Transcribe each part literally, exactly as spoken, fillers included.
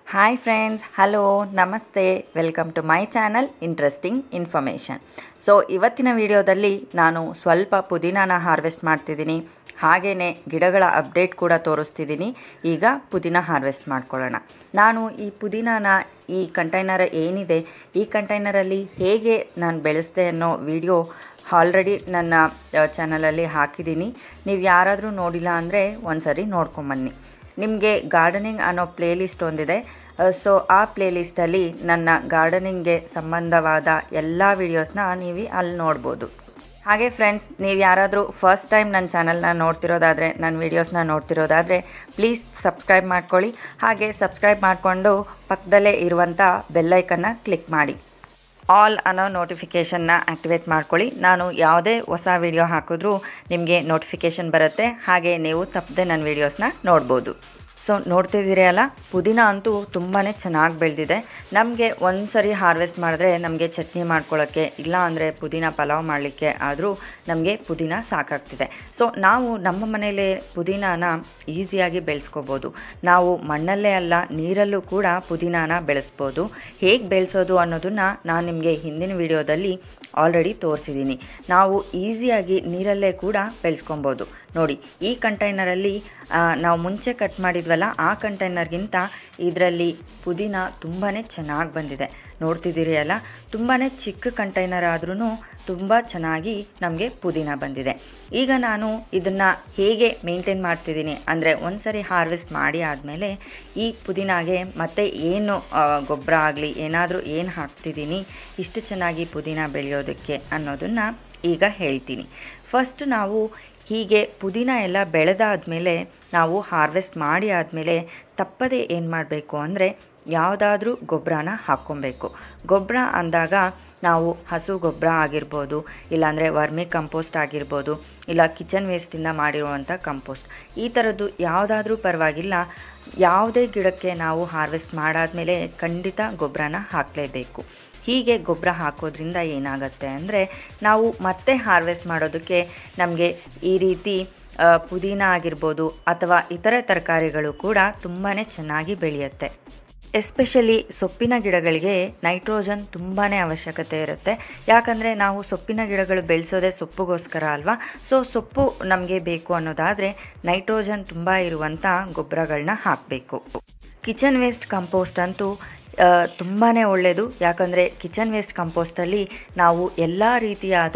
Hi friends, hello, ನಮಸ್ತೆ, welcome to my channel interesting information. So ಇವತ್ತಿನ ವಿಡಿಯೋದಲ್ಲಿ ನಾನು ಸ್ವಲ್ಪ ಪುದೀನಾನ ಹಾರ್ವೆಸ್ಟ್ ಮಾಡ್ತಿದ್ದೀನಿ. ಹಾಗೆಯೇ ಗಿಡಗಳ ಅಪ್ಡೇಟ್ ಕೂಡ ತೋರಿಸ್ತಿದ್ದೀನಿ. ಈಗ ಪುದೀನ ಹಾರ್ವೆಸ್ಟ್ ಮಾಡ್ಕೊಳ್ಳೋಣ. ನಾನು ಈ ಪುದೀನಾನ ಈ ಕಂಟೈನರ್ ಏನಿದೆ ಈ ಕಂಟೈನರಲ್ಲಿ ಹೇಗೆ ನಾನು ಬೆಳೆಸ್ದೆ ಅನ್ನೋ ವಿಡಿಯೋ ಆಲ್ರೆಡಿ ನನ್ನ ಚಾನಲಲ್ಲಿ ಹಾಕಿದ್ದೀನಿ. ನೀವು ಯಾರಾದರೂ ನೋಡಿಲ್ಲ ಅಂದರೆ ಒಂದು ಸರಿ ನೋಡ್ಕೊಂಬನ್ನಿ. ನಿಮಗೆ ಗಾರ್ಡನಿಂಗ್ ಅನ್ನೋ ಪ್ಲೇಲಿಸ್ಟ್ ಒಂದಿದೆ. ಸೊ ಆ ಪ್ಲೇಲಿಸ್ಟಲ್ಲಿ ನನ್ನ ಗಾರ್ಡನಿಂಗ್ಗೆ ಸಂಬಂಧವಾದ ಎಲ್ಲ ವೀಡಿಯೋಸ್ನ ನೀವು ಅಲ್ಲಿ ನೋಡ್ಬೋದು. ಹಾಗೆ ಫ್ರೆಂಡ್ಸ್, ನೀವು ಯಾರಾದರೂ ಫಸ್ಟ್ ಟೈಮ್ ನನ್ನ ಚಾನಲ್ನ ನೋಡ್ತಿರೋದಾದರೆ, ನನ್ನ ವೀಡಿಯೋಸ್ನ ನೋಡ್ತಿರೋದಾದರೆ ಪ್ಲೀಸ್ ಸಬ್ಸ್ಕ್ರೈಬ್ ಮಾಡ್ಕೊಳ್ಳಿ. ಹಾಗೆ ಸಬ್ಸ್ಕ್ರೈಬ್ ಮಾಡಿಕೊಂಡು ಪಕ್ಕದಲ್ಲೇ ಇರುವಂಥ ಬೆಲ್ಲೈಕನ್ನ ಕ್ಲಿಕ್ ಮಾಡಿ. ಆಲ್ ಅನ್ನೋ ನೋಟಿಫಿಕೇಷನ್ನ ಆ್ಯಕ್ಟಿವೇಟ್ ಮಾಡ್ಕೊಳ್ಳಿ. ನಾನು ಯಾವುದೇ ಹೊಸ ವೀಡಿಯೋ ಹಾಕಿದ್ರೂ ನಿಮಗೆ ನೋಟಿಫಿಕೇಷನ್ ಬರುತ್ತೆ. ಹಾಗೆ ನೀವು ತಪ್ಪದೆ ನನ್ನ ವೀಡಿಯೋಸ್ನ ನೋಡ್ಬೋದು. ಸೊ ನೋಡ್ತಿದ್ದೀರಿ ಅಲ್ಲ, ಪುದೀನ ಅಂತೂ ತುಂಬಾ ಚೆನ್ನಾಗಿ ಬೆಳೆದಿದೆ. ನಮಗೆ ಒಂದು ಸರಿ ಹಾರ್ವೆಸ್ಟ್ ಮಾಡಿದ್ರೆ ನಮಗೆ ಚಟ್ನಿ ಮಾಡ್ಕೊಳ್ಳೋಕ್ಕೆ, ಇಲ್ಲ ಅಂದರೆ ಪುದೀನ ಪಲಾವ್ ಮಾಡಲಿಕ್ಕೆ ಆದರೂ ನಮಗೆ ಪುದೀನ ಸಾಕಾಗ್ತಿದೆ. ಸೊ ನಾವು ನಮ್ಮ ಮನೇಲೇ ಪುದೀನಾನ ಈಸಿಯಾಗಿ ಬೆಳೆಸ್ಕೋಬೋದು. ನಾವು ಮಣ್ಣಲ್ಲೇ ಅಲ್ಲ, ನೀರಲ್ಲೂ ಕೂಡ ಪುದೀನಾನ ಬೆಳೆಸ್ಬೋದು. ಹೇಗೆ ಬೆಳೆಸೋದು ಅನ್ನೋದನ್ನು ನಾನು ನಿಮಗೆ ಹಿಂದಿನ ವಿಡಿಯೋದಲ್ಲಿ ಆಲ್ರೆಡಿ ತೋರಿಸಿದ್ದೀನಿ. ನಾವು ಈಸಿಯಾಗಿ ನೀರಲ್ಲೇ ಕೂಡ ಬೆಳೆಸ್ಕೊಬೋದು. ನೋಡಿ, ಈ ಕಂಟೈನರಲ್ಲಿ ನಾವು ಮುಂಚೆ ಕಟ್ ಮಾಡಿದ್ವಲ್ಲ ಆ ಕಂಟೈನರ್ಗಿಂತ ಇದರಲ್ಲಿ ಪುದೀನ ತುಂಬಾ ಚೆನ್ನಾಗಿ ಬಂದಿದೆ. ನೋಡ್ತಿದ್ದೀರಿ ಅಲ್ಲ, ತುಂಬಾ ಚಿಕ್ಕ ಕಂಟೈನರ್ ಆದ್ರೂ ತುಂಬ ಚೆನ್ನಾಗಿ ನಮಗೆ ಪುದೀನ ಬಂದಿದೆ. ಈಗ ನಾನು ಇದನ್ನು ಹೇಗೆ ಮೇಂಟೈನ್ ಮಾಡ್ತಿದ್ದೀನಿ ಅಂದರೆ, ಒಂದು ಸರಿ ಹಾರ್ವೆಸ್ಟ್ ಮಾಡಿ ಆದಮೇಲೆ ಈ ಪುದೀನಾಗೆ ಮತ್ತೆ ಏನು ಗೊಬ್ಬರ ಆಗಲಿ ಏನಾದರೂ ಏನು ಹಾಕ್ತಿದ್ದೀನಿ ಇಷ್ಟು ಚೆನ್ನಾಗಿ ಪುದೀನ ಬೆಳೆಯೋದಕ್ಕೆ ಅನ್ನೋದನ್ನು ಈಗ ಹೇಳ್ತೀನಿ. ಫಸ್ಟ್ ನಾವು ಹೀಗೆ ಪುದೀನ ಎಲ್ಲ ಬೆಳೆದಾದ್ಮೇಲೆ, ನಾವು ಹಾರ್ವೆಸ್ಟ್ ಮಾಡಿ ಆದಮೇಲೆ ತಪ್ಪದೇ ಏನು ಮಾಡಬೇಕು ಅಂದರೆ ಯಾವುದಾದ್ರೂ ಗೊಬ್ಬರನ ಹಾಕ್ಕೊಬೇಕು. ಗೊಬ್ಬರ ಅಂದಾಗ ನಾವು ಹಸು ಗೊಬ್ಬರ ಆಗಿರ್ಬೋದು, ಇಲ್ಲಾಂದರೆ ವರ್ಮಿ ಕಂಪೋಸ್ಟ್ ಆಗಿರ್ಬೋದು, ಇಲ್ಲ ಕಿಚನ್ ವೇಸ್ಟಿಂದ ಮಾಡಿರುವಂಥ ಕಂಪೋಸ್ಟ್, ಈ ಥರದ್ದು ಯಾವುದಾದ್ರೂ ಪರವಾಗಿಲ್ಲ. ಯಾವುದೇ ಗಿಡಕ್ಕೆ ನಾವು ಹಾರ್ವೆಸ್ಟ್ ಮಾಡಾದಮೇಲೆ ಖಂಡಿತ ಗೊಬ್ಬರನ ಹಾಕಲೇಬೇಕು. ಹೀಗೆ ಗೊಬ್ಬರ ಹಾಕೋದ್ರಿಂದ ಏನಾಗುತ್ತೆ ಅಂದರೆ, ನಾವು ಮತ್ತೆ ಹಾರ್ವೆಸ್ಟ್ ಮಾಡೋದಕ್ಕೆ ನಮಗೆ ಈ ರೀತಿ ಪುದೀನ ಆಗಿರ್ಬೋದು ಅಥವಾ ಇತರೆ ತರಕಾರಿಗಳು ಕೂಡ ತುಂಬಾ ಚೆನ್ನಾಗಿ ಬೆಳೆಯುತ್ತೆ. ಎಸ್ಪೆಷಲಿ ಸೊಪ್ಪಿನ ಗಿಡಗಳಿಗೆ ನೈಟ್ರೋಜನ್ ತುಂಬಾ ಅವಶ್ಯಕತೆ ಇರುತ್ತೆ. ಯಾಕಂದರೆ ನಾವು ಸೊಪ್ಪಿನ ಗಿಡಗಳು ಬೆಳೆಸೋದೇ ಸೊಪ್ಪಿಗೋಸ್ಕರ ಅಲ್ವಾ. ಸೊ ಸೊಪ್ಪು ನಮಗೆ ಬೇಕು ಅನ್ನೋದಾದರೆ ನೈಟ್ರೋಜನ್ ತುಂಬ ಇರುವಂಥ ಗೊಬ್ಬರಗಳನ್ನ ಹಾಕಬೇಕು. ಕಿಚನ್ ವೇಸ್ಟ್ ಕಂಪೋಸ್ಟ್ ಅಂತೂ ತುಂಬಾ ಒಳ್ಳೆಯದು. ಯಾಕಂದರೆ ಕಿಚನ್ ವೇಸ್ಟ್ ಕಂಪೋಸ್ಟಲ್ಲಿ ನಾವು ಎಲ್ಲ ರೀತಿಯಾದ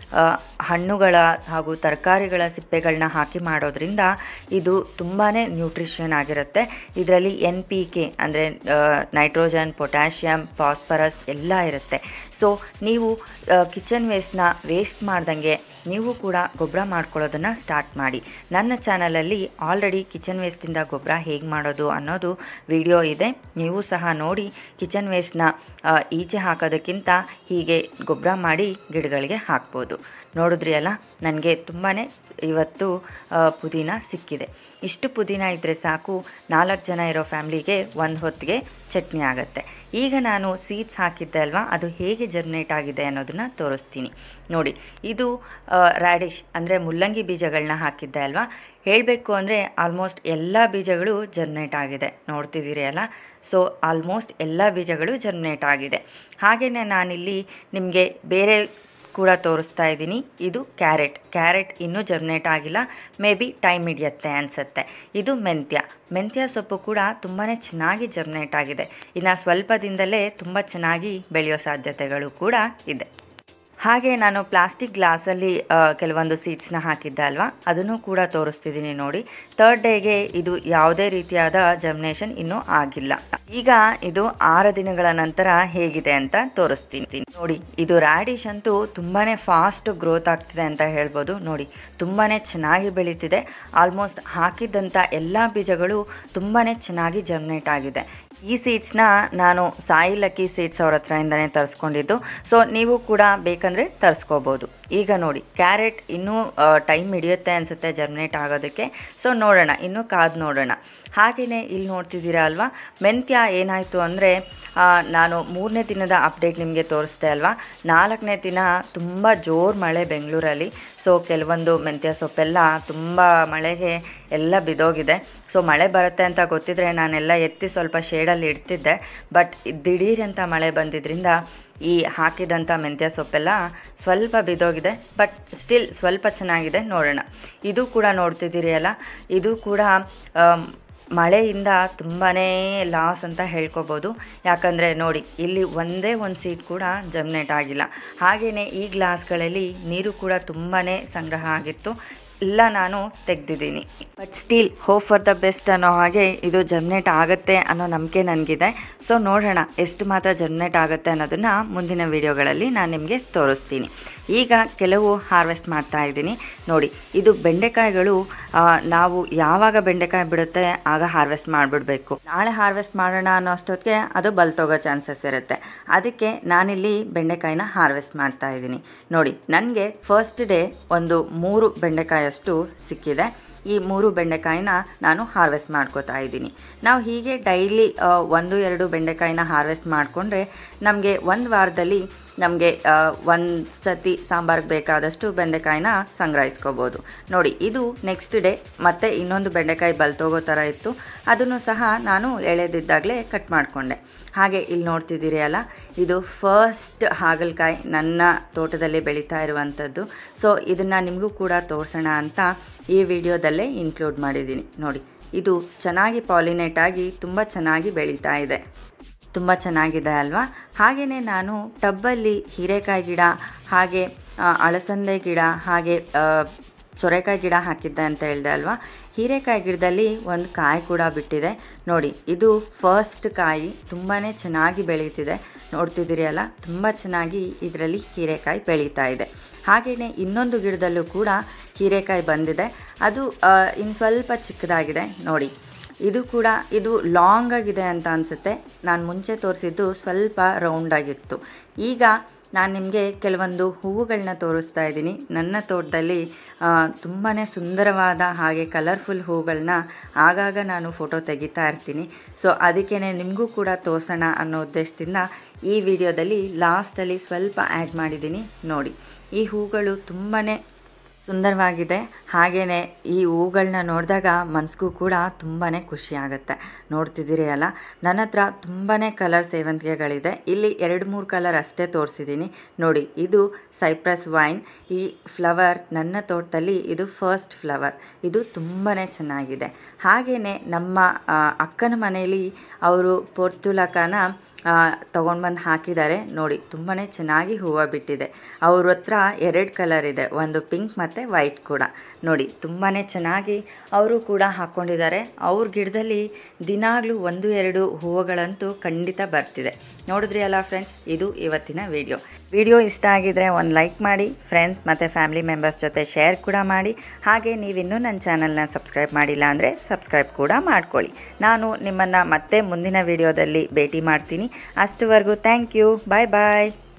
ಹಣ್ಣುಗಳ ಹಾಗೂ ತರಕಾರಿಗಳ ಸಿಪ್ಪೆಗಳನ್ನ ಹಾಕಿ ಮಾಡೋದ್ರಿಂದ ಇದು ತುಂಬಾ ನ್ಯೂಟ್ರಿಷನ್ ಆಗಿರುತ್ತೆ. ಇದರಲ್ಲಿ ಎನ್ ಪಿ ಕೆ ಅಂದರೆ ನೈಟ್ರೋಜನ್, ಪೊಟ್ಯಾಷಿಯಮ್, ಫಾಸ್ಫರಸ್ ಎಲ್ಲ ಇರುತ್ತೆ. ಸೊ ನೀವು ಕಿಚನ್ ವೇಸ್ಟ್ನ ವೇಸ್ಟ್ ಮಾಡ್ದಂಗೆ ನೀವು ಕೂಡ ಗೊಬ್ಬರ ಮಾಡ್ಕೊಳ್ಳೋದನ್ನು ಸ್ಟಾರ್ಟ್ ಮಾಡಿ. ನನ್ನ ಚಾನಲಲ್ಲಿ ಆಲ್ರೆಡಿ ಕಿಚನ್ ವೇಸ್ಟಿಂದ ಗೊಬ್ಬರ ಹೇಗೆ ಮಾಡೋದು ಅನ್ನೋದು ವಿಡಿಯೋ ಇದೆ. ನೀವು ಸಹ ನೋಡಿ. ಕಿಚನ್ ವೇಸ್ಟ್ನ ಈಚೆ ಹಾಕೋದಕ್ಕಿಂತ ಹೀಗೆ ಗೊಬ್ಬರ ಮಾಡಿ ಗಿಡಗಳಿಗೆ ಹಾಕ್ಬೋದು. ನೋಡಿದ್ರಿ ಅಲ್ಲ, ನನಗೆ ತುಂಬಾ ಇವತ್ತು ಪುದೀನ ಸಿಕ್ಕಿದೆ. ಇಷ್ಟು ಪುದೀನ ಇದ್ದರೆ ಸಾಕು, ನಾಲ್ಕು ಜನ ಇರೋ ಫ್ಯಾಮ್ಲಿಗೆ ಒಂದು ಹೊತ್ತಿಗೆ ಚಟ್ನಿ ಆಗುತ್ತೆ. ಈಗ ನಾನು ಸೀಡ್ಸ್ ಹಾಕಿದ್ದೆ ಅಲ್ವಾ, ಅದು ಹೇಗೆ ಜರ್ಮಿನೇಟ್ ಆಗಿದೆ ಅನ್ನೋದನ್ನು ತೋರಿಸ್ತೀನಿ. ನೋಡಿ, ಇದು ರ್ಯಾಡಿಶ್ ಅಂದರೆ ಮುಲ್ಲಂಗಿ ಬೀಜಗಳನ್ನ ಹಾಕಿದ್ದೆ ಅಲ್ವಾ. ಹೇಳಬೇಕು ಅಂದರೆ ಆಲ್ಮೋಸ್ಟ್ ಎಲ್ಲ ಬೀಜಗಳು ಜರ್ಮಿನೇಟ್ ಆಗಿದೆ. ನೋಡ್ತಿದ್ದೀರಿ ಅಲ್ಲ. ಸೊ ಆಲ್ಮೋಸ್ಟ್ ಎಲ್ಲ ಬೀಜಗಳು ಜರ್ಮಿನೇಟ್ ಆಗಿದೆ. ಹಾಗೆಯೇ ನಾನಿಲ್ಲಿ ನಿಮಗೆ ಬೇರೆ ಕೂಡ ತೋರಿಸ್ತಾ ಇದ್ದೀನಿ. ಇದು ಕ್ಯಾರೆಟ್. ಕ್ಯಾರೆಟ್ ಇನ್ನೂ ಜರ್ಮಿನೇಟ್ ಆಗಿಲ್ಲ, ಮೇ ಬಿ ಟೈಮ್ ಹಿಡಿಯುತ್ತೆ ಅನಿಸುತ್ತೆ. ಇದು ಮೆಂತ್ಯ. ಮೆಂತ್ಯ ಸೊಪ್ಪು ಕೂಡ ತುಂಬಾ ಚೆನ್ನಾಗಿ ಜರ್ಮಿನೇಟ್ ಆಗಿದೆ. ಇನ್ನು ಸ್ವಲ್ಪ ದಿನದಲ್ಲೇ ತುಂಬ ಚೆನ್ನಾಗಿ ಬೆಳೆಯೋ ಸಾಧ್ಯತೆಗಳು ಕೂಡ ಇದೆ. ಹಾಗೆ ನಾನು ಪ್ಲಾಸ್ಟಿಕ್ ಗ್ಲಾಸಲ್ಲಿ ಕೆಲವೊಂದು ಸೀಡ್ಸ್ನ ಹಾಕಿದ್ದೆ ಅಲ್ವಾ, ಅದನ್ನು ಕೂಡ ತೋರಿಸ್ತಿದ್ದೀನಿ ನೋಡಿ. ಥರ್ಡ್ ಡೇಗೆ ಇದು ಯಾವುದೇ ರೀತಿಯಾದ ಜರ್ಮಿನೇಷನ್ ಇನ್ನೂ ಆಗಿಲ್ಲ. ಈಗ ಇದು ಆರು ದಿನಗಳ ನಂತರ ಹೇಗಿದೆ ಅಂತ ತೋರಿಸ್ತೀನಿ ನೋಡಿ. ಇದು ರ್ಯಾಡಿಶ್ ಅಂತೂ ತುಂಬಾ ಫಾಸ್ಟ್ ಗ್ರೋತ್ ಆಗ್ತಿದೆ ಅಂತ ಹೇಳ್ಬೋದು. ನೋಡಿ, ತುಂಬಾ ಚೆನ್ನಾಗಿ ಬೆಳೀತಿದೆ. ಆಲ್ಮೋಸ್ಟ್ ಹಾಕಿದ್ದಂಥ ಎಲ್ಲ ಬೀಜಗಳು ತುಂಬಾ ಚೆನ್ನಾಗಿ ಜರ್ಮಿನೇಟ್ ಆಗಿದೆ. ಈ ಸೀಡ್ಸ್ನ ನಾನು ಸಾಯಿ ಲಕ್ಕಿ ಸೀಡ್ಸ್ ಅವ್ರ ಹತ್ರದಿಂದನೇ ತರಿಸ್ಕೊಂಡಿದ್ದು. ಸೊ ನೀವು ಕೂಡ ಬೇಕಂತ ಬೇಕಂದರೆ ತರಿಸ್ಕೋಬೋದು. ಈಗ ನೋಡಿ ಕ್ಯಾರೆಟ್ ಇನ್ನೂ ಟೈಮ್ ಹಿಡಿಯುತ್ತೆ ಅನಿಸುತ್ತೆ ಜರ್ಮಿನೇಟ್ ಆಗೋದಕ್ಕೆ. ಸೊ ನೋಡೋಣ, ಇನ್ನೂ ಕಾದು ನೋಡೋಣ. ಹಾಗೆಯೇ ಇಲ್ಲಿ ನೋಡ್ತಿದ್ದೀರಾ ಅಲ್ವಾ, ಮೆಂತ್ಯ ಏನಾಯಿತು ಅಂದರೆ ನಾನು ಮೂರನೇ ದಿನದ ಅಪ್ಡೇಟ್ ನಿಮಗೆ ತೋರಿಸ್ದೆ ಅಲ್ವಾ. ನಾಲ್ಕನೇ ದಿನ ತುಂಬ ಜೋರು ಮಳೆ ಬೆಂಗಳೂರಲ್ಲಿ. ಸೊ ಕೆಲವೊಂದು ಮೆಂತ್ಯ ಸೊಪ್ಪೆಲ್ಲ ತುಂಬ ಮಳೆಗೆ ಎಲ್ಲ ಬಿದ್ದೋಗಿದೆ. ಸೊ ಮಳೆ ಬರುತ್ತೆ ಅಂತ ಗೊತ್ತಿದ್ರೆ ನಾನೆಲ್ಲ ಎತ್ತಿ ಸ್ವಲ್ಪ ಶೇಡಲ್ಲಿ ಇಡ್ತಿದ್ದೆ. ಬಟ್ ದಿಢೀರ್ ಅಂತ ಮಳೆ ಬಂದಿದ್ದರಿಂದ ಈ ಹಾಕಿದಂಥ ಮೆಂತ್ಯ ಸೊಪ್ಪೆಲ್ಲ ಸ್ವಲ್ಪ ಬಿದ್ದೋಗಿದೆ. ಬಟ್ ಸ್ಟಿಲ್ ಸ್ವಲ್ಪ ಚೆನ್ನಾಗಿದೆ. ನೋಡೋಣ. ಇದು ಕೂಡ ನೋಡ್ತಿದ್ದೀರಿ ಅಲ್ಲ, ಇದು ಕೂಡ ಮಳೆಯಿಂದ ತುಂಬಾ ಲಾಸ್ ಅಂತ ಹೇಳ್ಕೊಬೋದು. ಯಾಕಂದರೆ ನೋಡಿ, ಇಲ್ಲಿ ಒಂದೇ ಒಂದು ಸೀಡ್ ಕೂಡ ಜರ್ಮಿನೇಟ್ ಆಗಿಲ್ಲ. ಹಾಗೆಯೇ ಈ ಗ್ಲಾಸ್ಗಳಲ್ಲಿ ನೀರು ಕೂಡ ತುಂಬಾ ಸಂಗ್ರಹ ಆಗಿತ್ತು, ಎಲ್ಲ ನಾನು ತೆಗೆದಿದ್ದೀನಿ. But still hope for the best ಅನ್ನೋ ಹಾಗೆ ಇದು ಜರ್ಮಿನೇಟ್ ಆಗುತ್ತೆ ಅನ್ನೋ ನಂಬಿಕೆ ನನಗಿದೆ. ಸೊ ನೋಡೋಣ ಎಷ್ಟು ಮಾತ್ರ ಜರ್ಮಿನೇಟ್ ಆಗುತ್ತೆ ಅನ್ನೋದನ್ನು ಮುಂದಿನ ವೀಡಿಯೋಗಳಲ್ಲಿ ನಾನು ನಿಮಗೆ ತೋರಿಸ್ತೀನಿ. ಈಗ ಕೆಲವು ಹಾರ್ವೆಸ್ಟ್ ಮಾಡ್ತಾ ಇದ್ದೀನಿ. ನೋಡಿ, ಇದು ಬೆಂಡೆಕಾಯಿಗಳು. ನಾವು ಯಾವಾಗ ಬೆಂಡೆಕಾಯಿ ಬಿಡುತ್ತೆ ಆಗ ಹಾರ್ವೆಸ್ಟ್ ಮಾಡಿಬಿಡ್ಬೇಕು. ನಾಳೆ ಹಾರ್ವೆಸ್ಟ್ ಮಾಡೋಣ ಅನ್ನೋ ಅಷ್ಟೊತ್ತಿಗೆ ಅದು ಬಲ್ತೋಗೋ ಚಾನ್ಸಸ್ ಇರುತ್ತೆ. ಅದಕ್ಕೆ ನಾನಿಲ್ಲಿ ಬೆಂಡೆಕಾಯಿನ ಹಾರ್ವೆಸ್ಟ್ ಮಾಡ್ತಾ ಇದ್ದೀನಿ. ನೋಡಿ, ನನಗೆ ಫಸ್ಟ್ ಡೇ ಒಂದು ಮೂರು ಬೆಂಡೆಕಾಯಿ ಅಷ್ಟು ಸಿಕ್ಕಿದೆ. ಈ ಮೂರು ಬೆಂಡೆಕಾಯಿನ ನಾನು ಹಾರ್ವೆಸ್ಟ್ ಮಾಡ್ಕೋತಾ ಇದ್ದೀನಿ. ನಾವು ಹೀಗೆ ಡೈಲಿ ಒಂದು ಎರಡು ಬೆಂಡೆಕಾಯಿನ ಹಾರ್ವೆಸ್ಟ್ ಮಾಡಿಕೊಂಡ್ರೆ ನಮಗೆ ಒಂದು ವಾರದಲ್ಲಿ ನಮಗೆ ಒಂದು ಸತಿ ಸಾಂಬಾರಿಗೆ ಬೇಕಾದಷ್ಟು ಬೆಂಡೆಕಾಯಿನ ಸಂಗ್ರಹಿಸ್ಕೋಬೋದು. ನೋಡಿ, ಇದು ನೆಕ್ಸ್ಟ್ ಡೇ ಮತ್ತೆ ಇನ್ನೊಂದು ಬೆಂಡೆಕಾಯಿ ಬಲ್ತೋಗೋ ಥರ ಇತ್ತು. ಅದನ್ನು ಸಹ ನಾನು ಎಳೆದಿದ್ದಾಗಲೇ ಕಟ್ ಮಾಡಿಕೊಂಡೆ. ಹಾಗೆ ಇಲ್ಲಿ ನೋಡ್ತಿದ್ದೀರಿ ಅಲ್ಲ, ಇದು ಫಸ್ಟ್ ಹಾಗಲಕಾಯಿ ನನ್ನ ತೋಟದಲ್ಲಿ ಬೆಳೀತಾ ಇರುವಂಥದ್ದು. ಸೊ ಇದನ್ನು ನಿಮಗೂ ಕೂಡ ತೋರಿಸೋಣ ಅಂತ ಈ ವಿಡಿಯೋದಲ್ಲೇ ಇನ್ಕ್ಲೂಡ್ ಮಾಡಿದ್ದೀನಿ. ನೋಡಿ, ಇದು ಚೆನ್ನಾಗಿ ಪಾಲಿನೇಟ್ ಆಗಿ ತುಂಬ ಚೆನ್ನಾಗಿ ಬೆಳೀತಾ ಇದೆ. ತುಂಬ ಚೆನ್ನಾಗಿದೆ ಅಲ್ವಾ. ಹಾಗೆಯೇ ನಾನು ಟಬ್ಬಲ್ಲಿ ಹೀರೆಕಾಯಿ ಗಿಡ, ಹಾಗೆ ಅಳಸಂದೆ ಗಿಡ, ಹಾಗೆ ಸೋರೆಕಾಯಿ ಗಿಡ ಹಾಕಿದ್ದೆ ಅಂತ ಹೇಳಿದೆ ಅಲ್ವಾ. ಹೀರೆಕಾಯಿ ಗಿಡದಲ್ಲಿ ಒಂದು ಕಾಯಿ ಕೂಡ ಬಿಟ್ಟಿದೆ. ನೋಡಿ, ಇದು ಫಸ್ಟ್ ಕಾಯಿ ತುಂಬಾ ಚೆನ್ನಾಗಿ ಬೆಳೀತಿದೆ. ನೋಡ್ತಿದ್ದೀರಿ ಅಲ್ಲ, ತುಂಬ ಚೆನ್ನಾಗಿ ಇದರಲ್ಲಿ ಹೀರೆಕಾಯಿ ಬೆಳೀತಾ ಇದೆ. ಹಾಗೆಯೇ ಇನ್ನೊಂದು ಗಿಡದಲ್ಲೂ ಕೂಡ ಹೀರೆಕಾಯಿ ಬಂದಿದೆ. ಅದು ಇನ್ನು ಸ್ವಲ್ಪ ಚಿಕ್ಕದಾಗಿದೆ. ನೋಡಿ, ಇದು ಕೂಡ ಇದು ಲಾಂಗ್ ಆಗಿದೆ ಅಂತ ಅನಿಸುತ್ತೆ. ನಾನು ಮುಂಚೆ ತೋರಿಸಿದ್ದು ಸ್ವಲ್ಪ ರೌಂಡಾಗಿತ್ತು. ಈಗ ನಾನು ನಿಮಗೆ ಕೆಲವೊಂದು ಹೂವುಗಳನ್ನ ತೋರಿಸ್ತಾ ಇದ್ದೀನಿ. ನನ್ನ ತೋಟದಲ್ಲಿ ತುಂಬಾ ಸುಂದರವಾದ ಹಾಗೆ ಕಲರ್ಫುಲ್ ಹೂವುಗಳನ್ನ ಆಗಾಗ ನಾನು ಫೋಟೋ ತೆಗಿತಾ ಇರ್ತೀನಿ. ಸೊ ಅದಕ್ಕೇ ನಿಮಗೂ ಕೂಡ ತೋರಿಸೋಣ ಅನ್ನೋ ಉದ್ದೇಶದಿಂದ ಈ ವಿಡಿಯೋದಲ್ಲಿ ಲಾಸ್ಟಲ್ಲಿ ಸ್ವಲ್ಪ ಆ್ಯಡ್ ಮಾಡಿದ್ದೀನಿ. ನೋಡಿ, ಈ ಹೂಗಳು ತುಂಬಾ ಸುಂದರವಾಗಿದೆ. ಹಾಗೆಯೇ ಈ ಹೂಗಳನ್ನ ನೋಡಿದಾಗ ಮನಸ್ಸಿಗೂ ಕೂಡ ತುಂಬಾ ಖುಷಿ ಆಗುತ್ತೆ. ನೋಡ್ತಿದ್ದೀರಿ ಅಲ್ಲ, ನನ್ನ ಹತ್ರ ತುಂಬಾ ಕಲರ್ ಸೇವಂತಿಗೆಗಳಿದೆ. ಇಲ್ಲಿ ಎರಡು ಮೂರು ಕಲರ್ ಅಷ್ಟೇ ತೋರಿಸಿದ್ದೀನಿ. ನೋಡಿ, ಇದು ಸೈಪ್ರಸ್ ವೈನ್. ಈ ಫ್ಲವರ್ ನನ್ನ ತೋಟದಲ್ಲಿ ಇದು ಫಸ್ಟ್ ಫ್ಲವರ್. ಇದು ತುಂಬಾ ಚೆನ್ನಾಗಿದೆ. ಹಾಗೆಯೇ ನಮ್ಮ ಅಕ್ಕನ ಮನೆಯಲ್ಲಿ ಅವರು ಪೋರ್ತುಲಕನ ತೊಗೊಂಡು ಬಂದು ಹಾಕಿದ್ದಾರೆ. ನೋಡಿ, ತುಂಬಾ ಚೆನ್ನಾಗಿ ಹೂವು ಬಿಟ್ಟಿದೆ. ಅವ್ರ ಹತ್ರ ಎರಡು ಕಲರ್ ಇದೆ, ಒಂದು ಪಿಂಕ್ ಮತ್ತು ವೈಟ್ ಕೂಡ. ನೋಡಿ, ತುಂಬಾ ಚೆನ್ನಾಗಿ ಅವರು ಕೂಡ ಹಾಕ್ಕೊಂಡಿದ್ದಾರೆ. ಅವ್ರ ಗಿಡದಲ್ಲಿ ದಿನಾಗಲೂ ಒಂದು ಎರಡು ಹೂವುಗಳಂತೂ ಖಂಡಿತ ಬರ್ತಿದೆ. ನೋಡಿದ್ರಿ ಅಲ್ಲ ಫ್ರೆಂಡ್ಸ್, ಇದು ಇವತ್ತಿನ ವಿಡಿಯೋ. ವಿಡಿಯೋ ಇಷ್ಟ ಆಗಿದರೆ ಒಂದು ಲೈಕ್ ಮಾಡಿ, ಫ್ರೆಂಡ್ಸ್ ಮತ್ತು ಫ್ಯಾಮಿಲಿ ಮೆಂಬರ್ಸ್ ಜೊತೆ ಶೇರ್ ಕೂಡ ಮಾಡಿ. ಹಾಗೆ ನೀವಿನ್ನೂ ನನ್ನ ಚಾನಲ್ನ ಸಬ್ಸ್ಕ್ರೈಬ್ ಮಾಡಿಲ್ಲ ಅಂದರೆ ಸಬ್ಸ್ಕ್ರೈಬ್ ಕೂಡ ಮಾಡ್ಕೊಳ್ಳಿ. ನಾನು ನಿಮ್ಮನ್ನು ಮತ್ತೆ ಮುಂದಿನ ವಿಡಿಯೋದಲ್ಲಿ ಭೇಟಿ ಮಾಡ್ತೀನಿ. ಅಷ್ಟುವರೆಗೂ ಥ್ಯಾಂಕ್ ಯು. Bye bye.